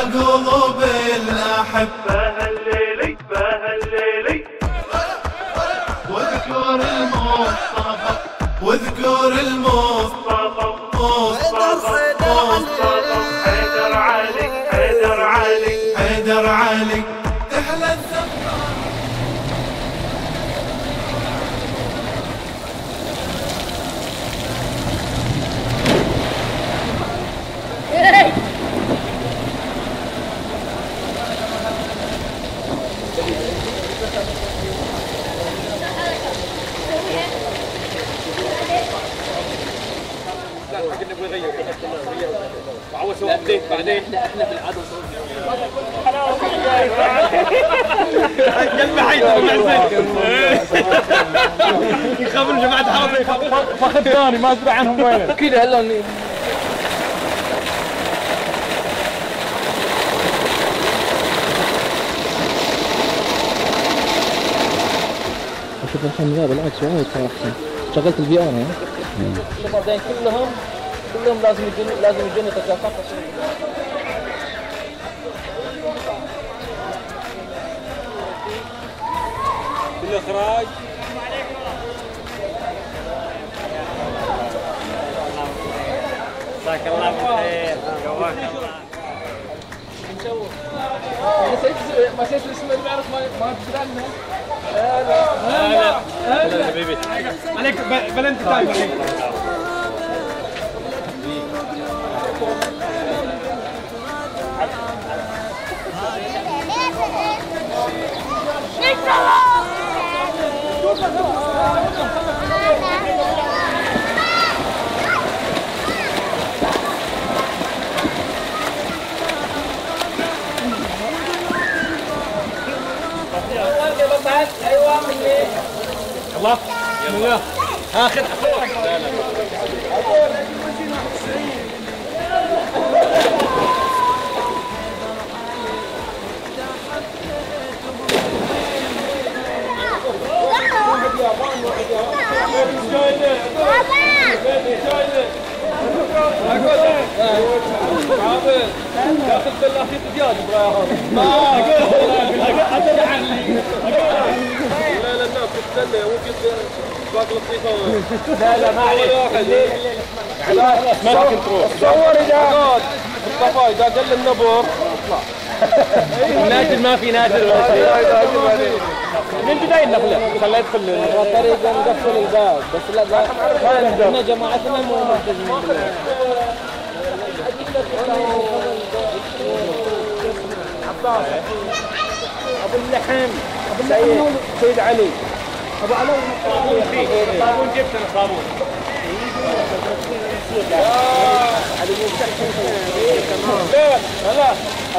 قلوب الأحبة هالليلي بهالليلي، واذكر المصطفى واذكر المصطفى حيدر علي حيدر علي حيدر علي تحلى الزفرة. بعدين احنا في العاده قلبي حي يخاف من جماعه حرب فخذ ثاني ما ادري عنهم وين كذا هلا شوف الحين لا بالعكس وايد صراحه شغلت الفي ار ها بعدين كلهم لازم يجون يتجافون بالاخراج. جزاك الله بالخير. جواك الله. ما نسيت اسمه اللي بعرف ما تدري عنه. لا حبيبي عليك بل انت تابع. ايوه مني الله يلا اخر لا لا داخل بالله دجاج ما اقول لا لا الناس تستنى وجد باقي لطيفه. لا لا ما عليك ما تمكن تروح صور اذا مصطفى اذا قل النبر اطلع. نادر ما في نادر ولا شيء من بدايه النقله خليه يدخل الطريق نقفل الباب بس لا احنا جماعتنا مو ملتزمين عباس ابو اللحم سيد علي ابو علي صابون جبت انا صابون لا لا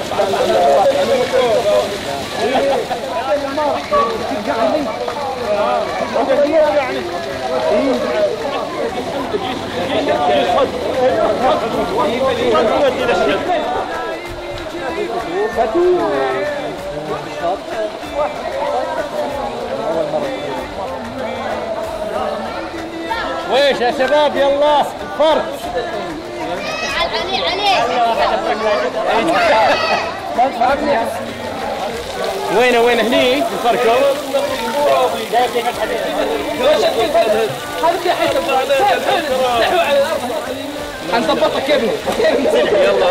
ويش يا شباب يلا فرق وين هني الفرق حنظبطك يا ابني يلا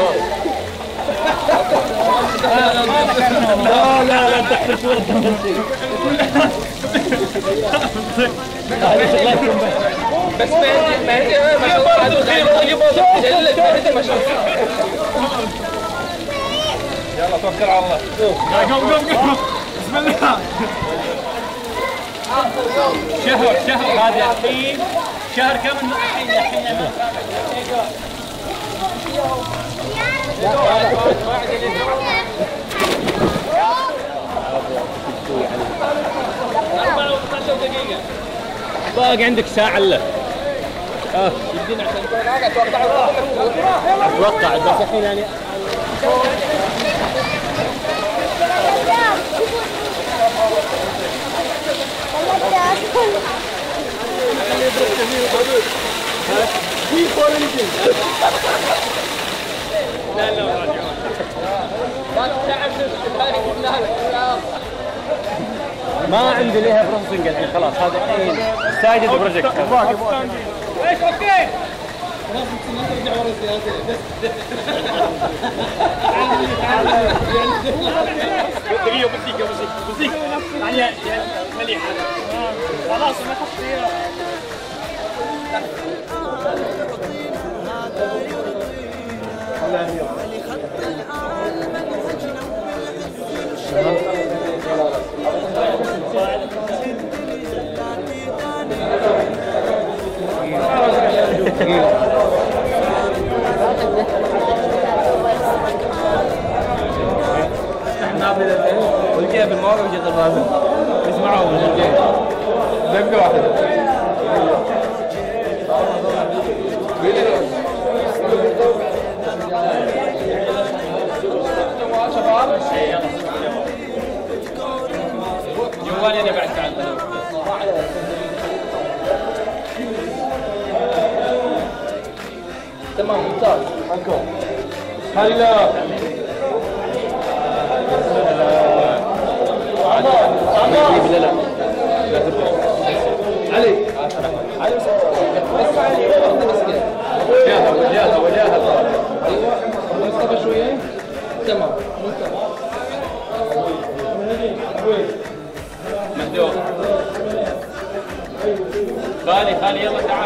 لا لا تحت شوي بس ما يلا توكل على الله. قوم بسم الله. شهر هذا الحين شهر كم الحين باقي عندك ساعة الا يدينا عشان اتوقع بس الحين يعني لا لا عندي ليها بروسيسنج الحين خلاص هذا الحين سايد بروجكت ايش اوكي دقيقة بسيك يعني مليح خلاص ما تخطيها والجيب المواقع وجهة الرابع اسمعوا من الجيب دقة واحدة جوالي انا بعد تعال تمام ممتاز هلا لا لا علي وجاهه ايوه مصطفى شويه تمام مهدوء خالي يلا تعال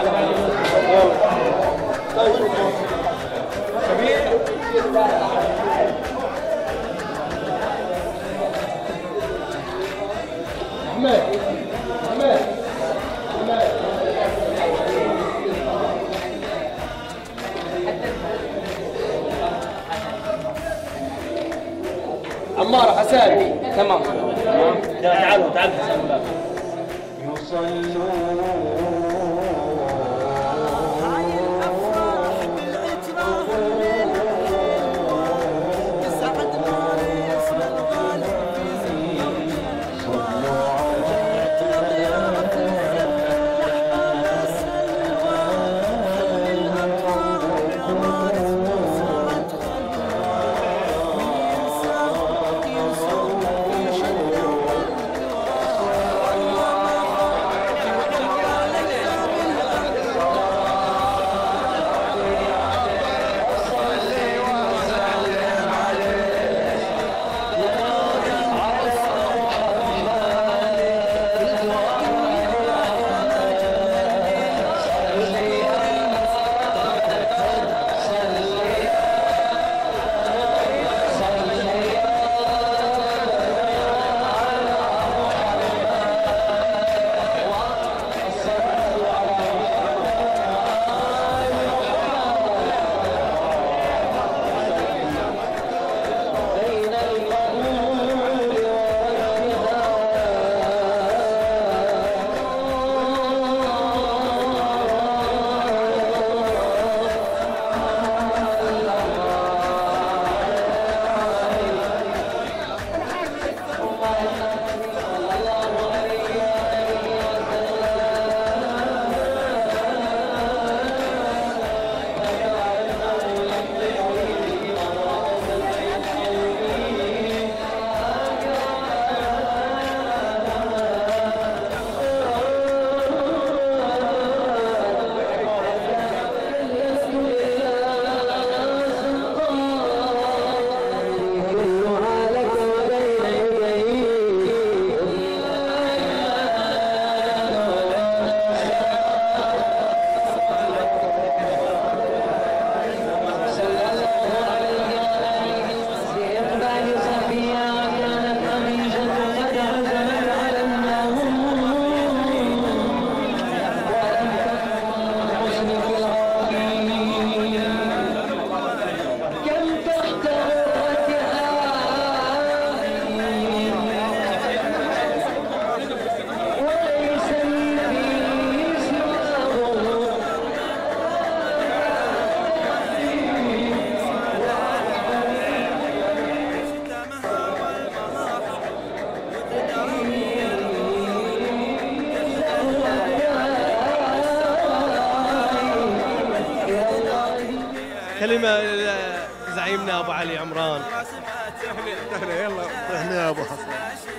عمار حسن تمام تعالوا حسن كلمة زعيمنا أبو علي عمران. احنا يلا احنا يا أبو حسن.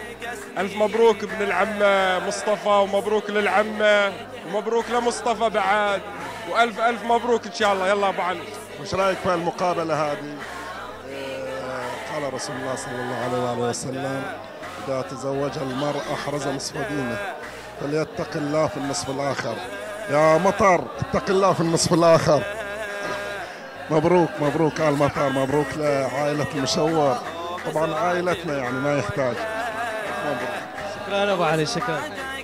ألف مبروك ابن العمة مصطفى، ومبروك للعمة، ومبروك لمصطفى بعد، وألف ألف مبروك إن شاء الله. يلا أبو علي، وش رايك في المقابلة هذه؟ قال رسول الله صلى الله عليه وآله وسلم: إذا تزوج المرء أحرز نصف دينه فليتق الله في النصف الآخر. يا مطر اتق الله في النصف الآخر. مبروك مبروك آل مطر، مبروك لعائلة المشور، طبعا عائلتنا يعني ما يحتاج. مبروك. شكرا أبو علي، شكرا.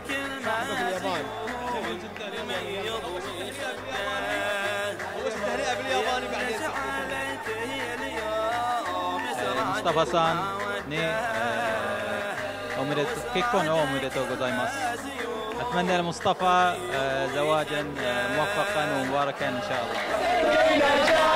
مصطفى سان ني كيكون أوميدتو غوزايماس. أتمنى لمصطفى زواجا موفقا ومباركا إن شاء الله.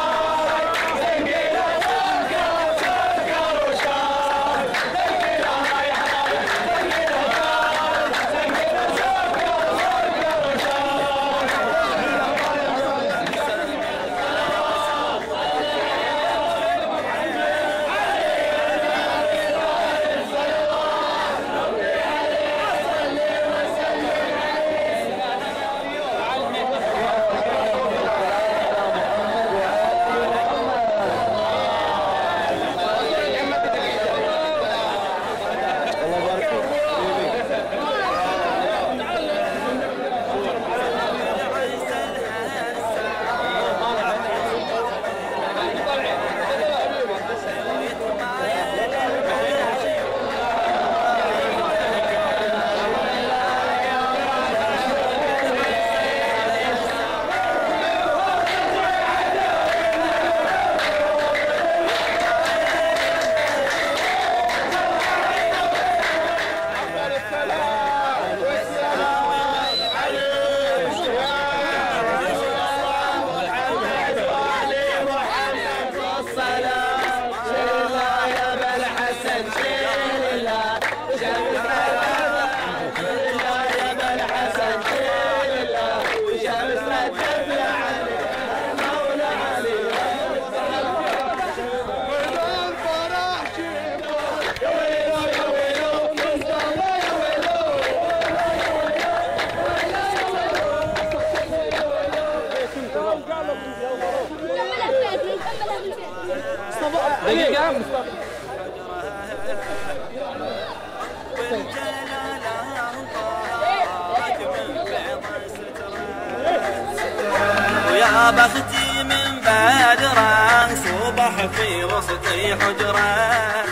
ويا بختي من بعد ران صبح في وسط حجره